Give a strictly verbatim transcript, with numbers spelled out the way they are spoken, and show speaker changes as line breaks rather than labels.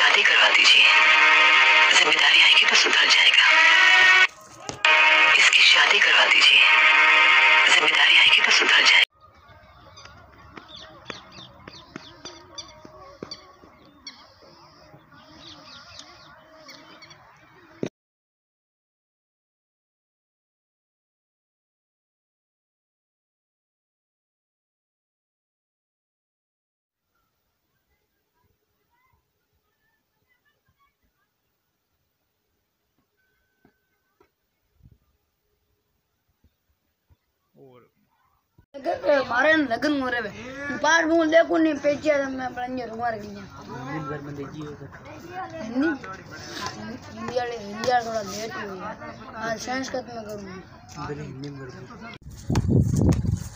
शादी करवा दीजिए, जिम्मेदारी आएगी तो सुधर जाएगा। इसकी शादी करवा दीजिए, जिम्मेदारी आएगी तो सुधर जाएगी।
और मारे लगन हो रहे हैं पार मुंह देखो नहीं पेचिया मैं बंजे रुमार गया दिन भर में देखी हो हिंदी हिंदी वाले हिंदी वाला थोड़ा लेट हुई है आज संस्कृत में करूँगा हिंदी में